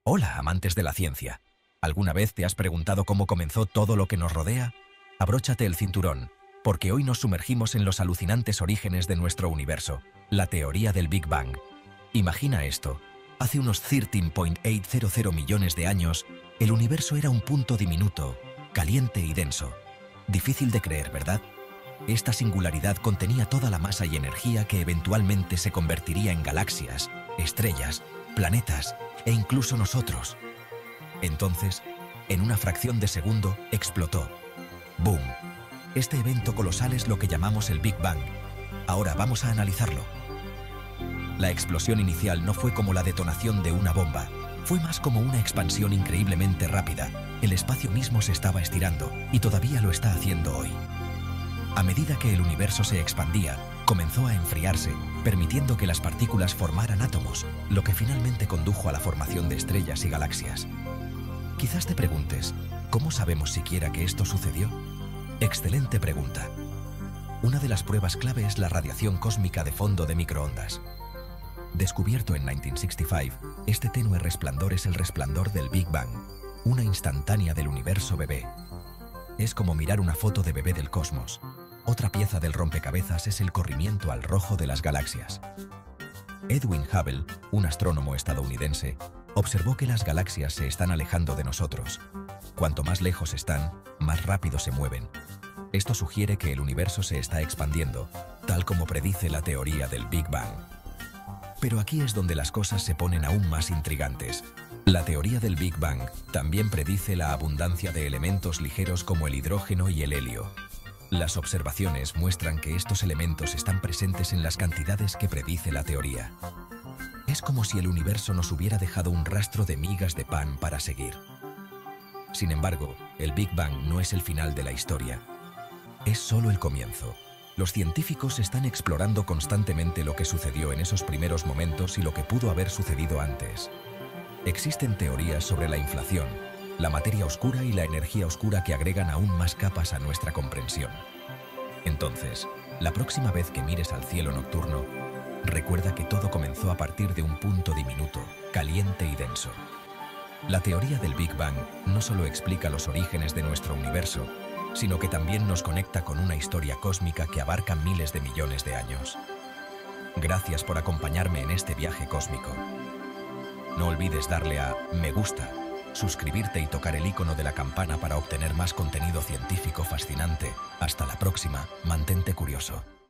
Hola, amantes de la ciencia. ¿Alguna vez te has preguntado cómo comenzó todo lo que nos rodea? Abróchate el cinturón, porque hoy nos sumergimos en los alucinantes orígenes de nuestro universo, la teoría del Big Bang. Imagina esto. Hace unos 13.800 millones de años, el universo era un punto diminuto, caliente y denso. Difícil de creer, ¿verdad? Esta singularidad contenía toda la masa y energía que eventualmente se convertiría en galaxias, estrellas, planetas e incluso nosotros. Entonces, en una fracción de segundo, explotó. ¡Boom! Este evento colosal es lo que llamamos el Big Bang. Ahora vamos a analizarlo. La explosión inicial no fue como la detonación de una bomba. Fue más como una expansión increíblemente rápida. El espacio mismo se estaba estirando y todavía lo está haciendo hoy. A medida que el universo se expandía, comenzó a enfriarse, permitiendo que las partículas formaran átomos, lo que finalmente condujo a la formación de estrellas y galaxias. Quizás te preguntes, ¿cómo sabemos siquiera que esto sucedió? Excelente pregunta. Una de las pruebas clave es la radiación cósmica de fondo de microondas. Descubierto en 1965, este tenue resplandor es el resplandor del Big Bang, una instantánea del universo bebé. Es como mirar una foto de bebé del cosmos. Otra pieza del rompecabezas es el corrimiento al rojo de las galaxias. Edwin Hubble, un astrónomo estadounidense, observó que las galaxias se están alejando de nosotros. Cuanto más lejos están, más rápido se mueven. Esto sugiere que el universo se está expandiendo, tal como predice la teoría del Big Bang. Pero aquí es donde las cosas se ponen aún más intrigantes. La teoría del Big Bang también predice la abundancia de elementos ligeros como el hidrógeno y el helio. Las observaciones muestran que estos elementos están presentes en las cantidades que predice la teoría. Es como si el universo nos hubiera dejado un rastro de migas de pan para seguir. Sin embargo, el Big Bang no es el final de la historia. Es solo el comienzo. Los científicos están explorando constantemente lo que sucedió en esos primeros momentos y lo que pudo haber sucedido antes. Existen teorías sobre la inflación, la materia oscura y la energía oscura que agregan aún más capas a nuestra comprensión. Entonces, la próxima vez que mires al cielo nocturno, recuerda que todo comenzó a partir de un punto diminuto, caliente y denso. La teoría del Big Bang no solo explica los orígenes de nuestro universo, sino que también nos conecta con una historia cósmica que abarca miles de millones de años. Gracias por acompañarme en este viaje cósmico. No olvides darle a me gusta, suscribirte y tocar el icono de la campana para obtener más contenido científico fascinante. Hasta la próxima, mantente curioso.